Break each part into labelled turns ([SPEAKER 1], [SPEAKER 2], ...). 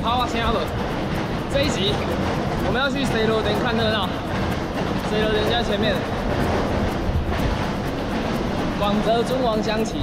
[SPEAKER 1] 好啊，听了。这一集我们要去西螺店看热闹。西螺店在前面，广泽尊王香旗。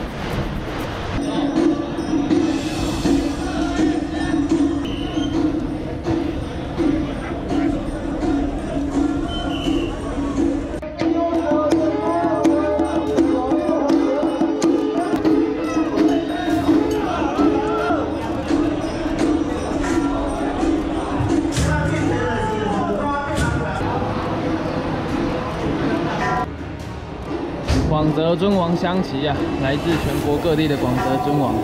[SPEAKER 1] 广泽尊王香旗啊，来自全国各地的广泽尊王。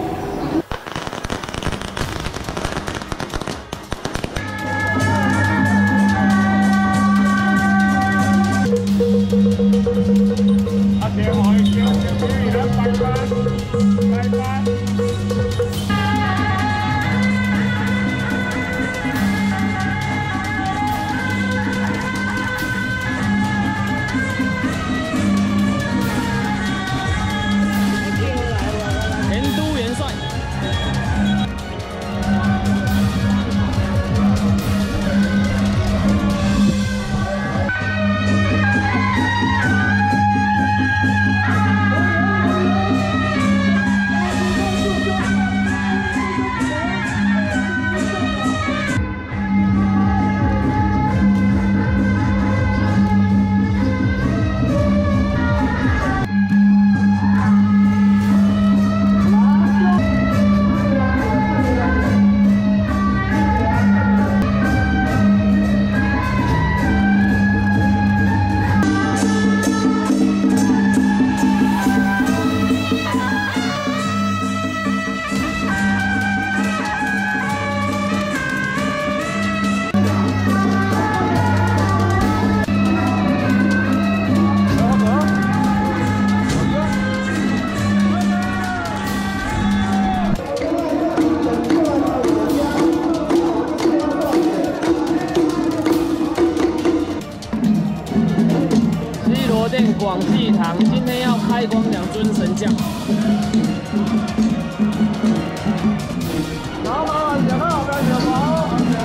[SPEAKER 1] 广济堂今天要开光2尊神将。好，慢慢点啊，不要小跑。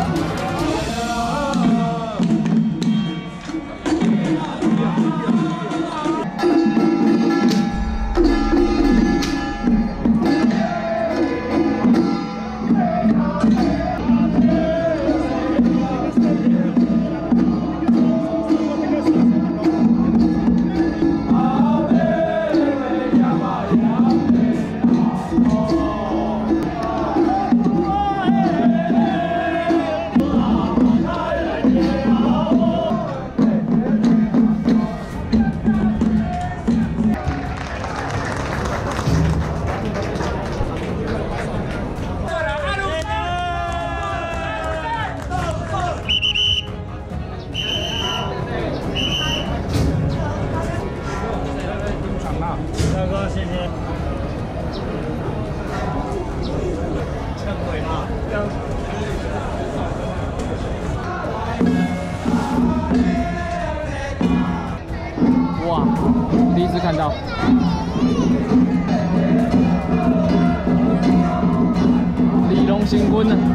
[SPEAKER 1] 大哥，谢谢。趁鬼嘛，哇，第一次看到。李龙新quân呢？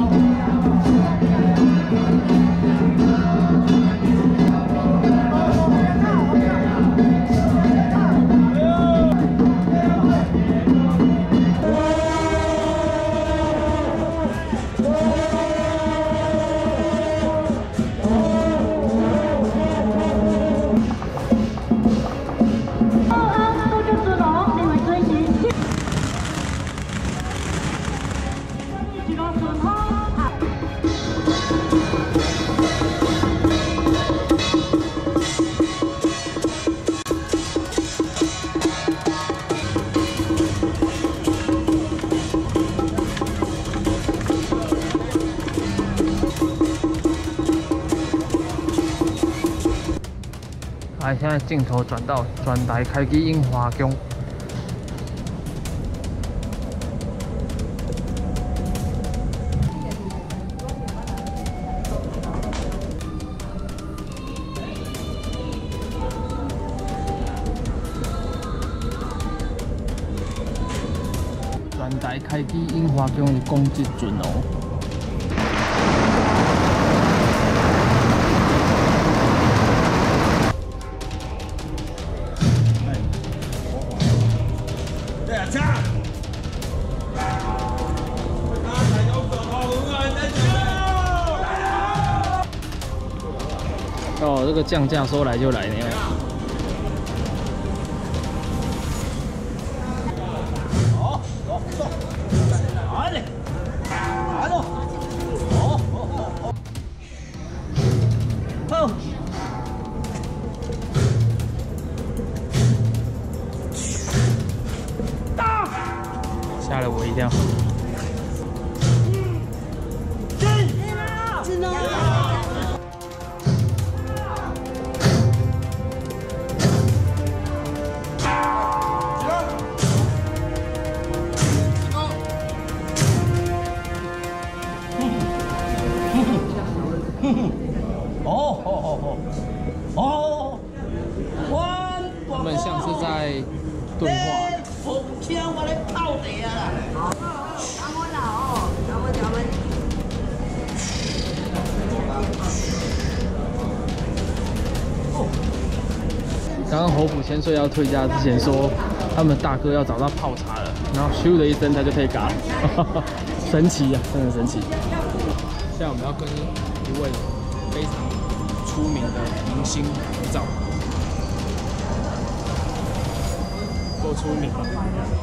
[SPEAKER 1] 来，现在镜头转到转台开去樱花宫。转台开去樱花宫的讲即阵哦。 个降价说来就来呢。好，走，来嘞，来喽，好，好。 吓了我一跳。他们像是在对话。 刚刚侯府千岁要退家之前说，他们大哥要找到泡茶了，然后咻的一声他就退嘎，神奇呀、啊，真的神奇。现在我们要跟一位非常出名的明星合照，够出名了。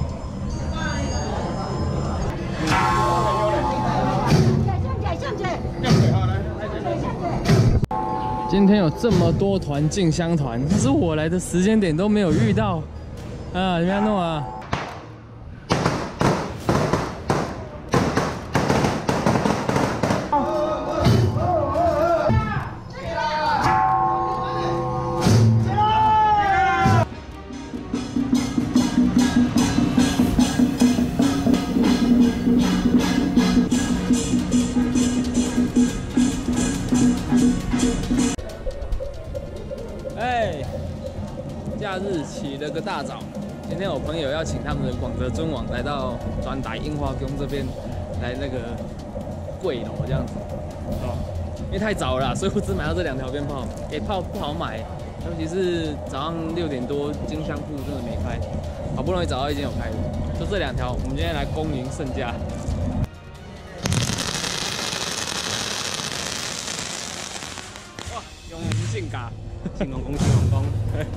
[SPEAKER 1] 今天有这么多团进香团，可是我来的时间点都没有遇到啊！你看弄啊！假日起了个大早，今天我朋友要请他们的广德尊王来到转台樱花宫这边来那个跪楼这样子哦，因为太早了啦，所以我只买到这2条鞭炮，炮不好买，尤其是早上6点多金香铺真的没开，好不容易找到一间有开的，就这2条，我们今天来恭迎圣驾。哇，永恒性感，新王宫，新王宫。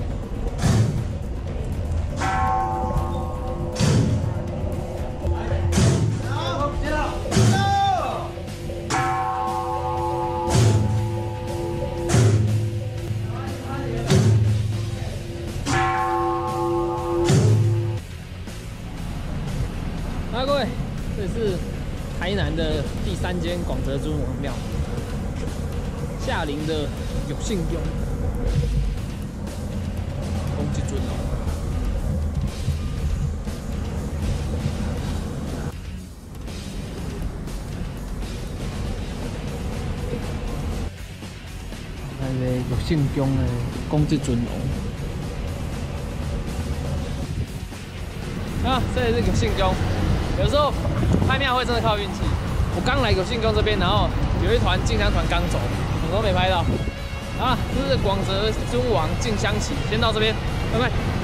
[SPEAKER 1] 各位，这里是台南的第3间广德尊王庙，下陵的有信宫，公祭尊哦。看这有信宫的公祭尊哦。啊，这里是有信宫。 有时候拍庙会真的靠运气。我刚来有信宫这边，然后有一团进香团刚走，我都没拍到。啊，这是广德尊王进香旗，先到这边，拜拜。